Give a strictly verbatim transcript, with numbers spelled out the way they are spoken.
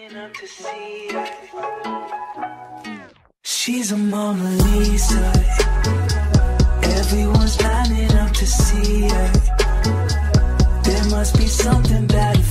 She's a Mona Lisa. Everyone's lining up to see her. There must be something bad.